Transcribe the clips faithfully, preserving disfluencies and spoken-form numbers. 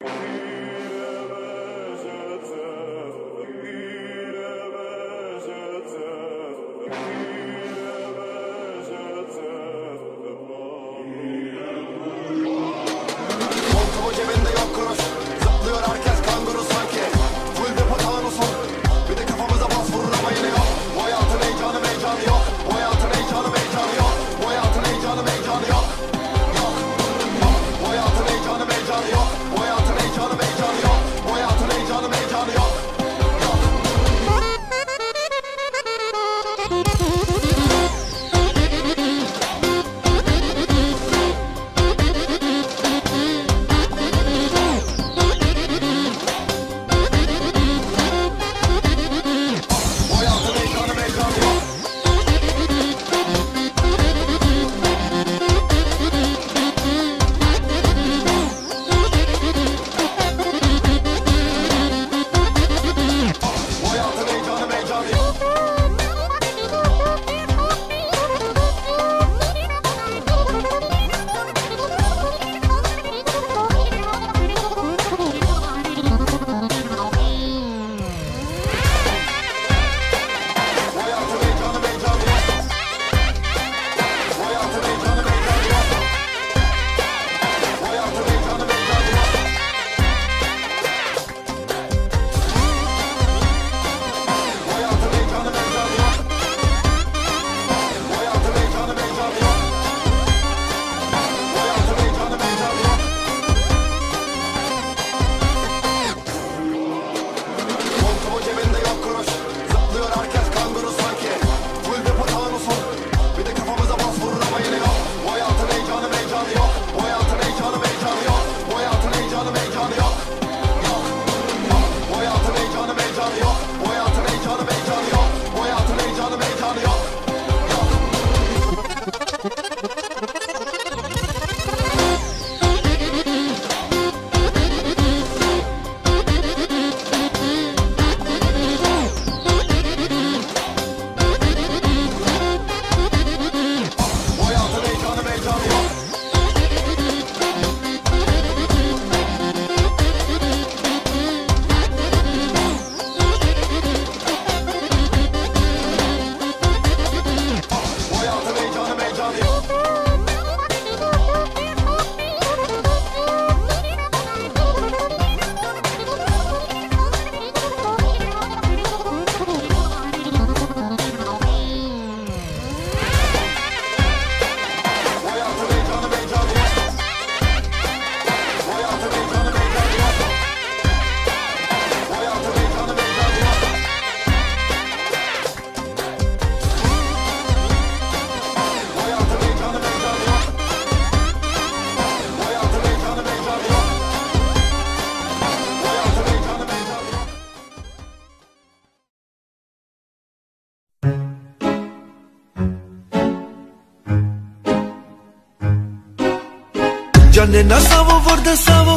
Canena savo vorda savo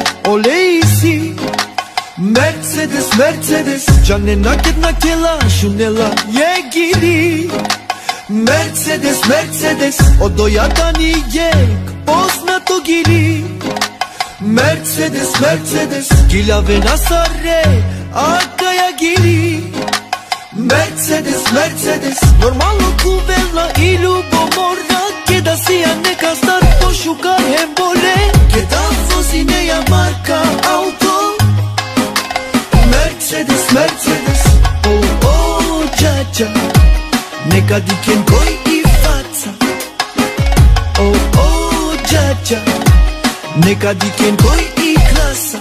Oleisi Mercedes, Mercedes Canena ketna kela Shunela Jegiri Mercedes, Mercedes Odoja tani jek Poznato giri Mercedes, Mercedes Gilave nasare Akaja giri Mercedes, Mercedes Normalno kuvela I ljubomorna Keda sija neka star pošukar hembole Keda vozi neja marka auto Mercedes, Mercedes Oh, oh, džađa Neka diken koji I faca Oh, oh, džađa Neka diken koji I klasa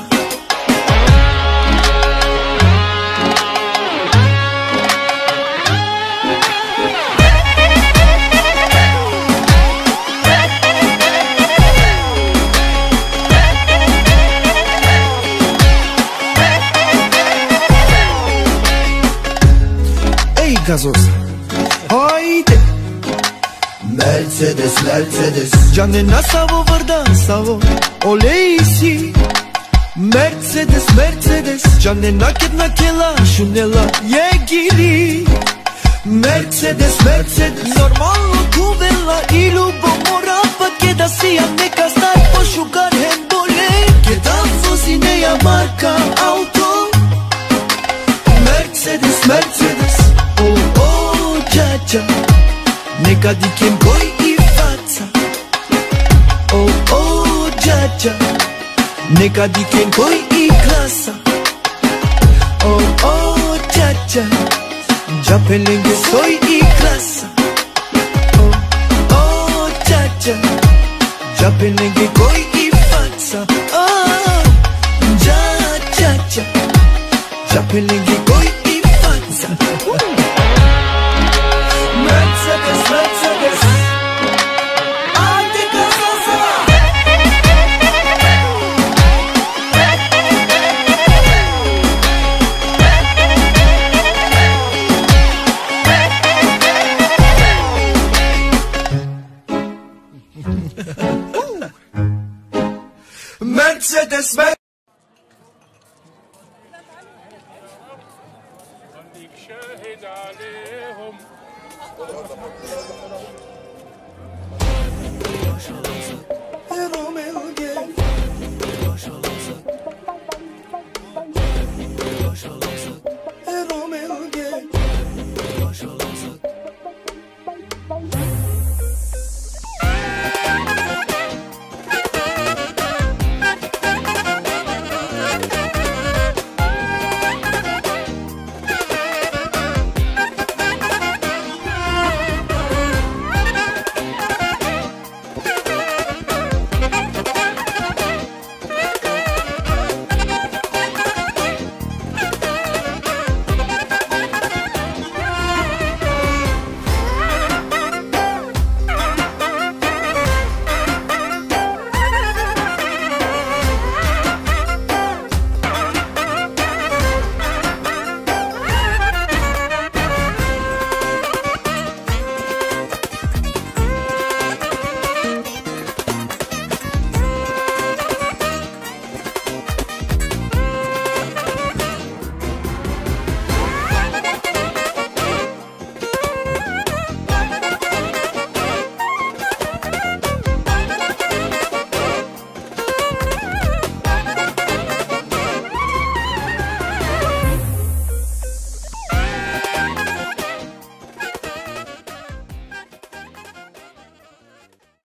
Gazoz Haydi Mercedes, Mercedes Canena savo vrda savo Oleisi Mercedes, Mercedes Canena ketna kela Shunela Jegiri Mercedes, Mercedes Normalno kuvela I ljubomora Pa keda sija neka star pošukar hembole Keda vozi neka di kim poi i fața. Oh, oh, Gia-Gia, neka di kim poi i clasa. Oh, oh, Gia-Gia, già pe lângă soi i clasa. Oh, oh, Gia-Gia, già pe lângă coi i fața. Oh, Gia-Gia, già pe lângă coi i fața. Mercedes, Mercedes, haide că să Mercedes, Mercedes. شاهد عليهم ما شاء الله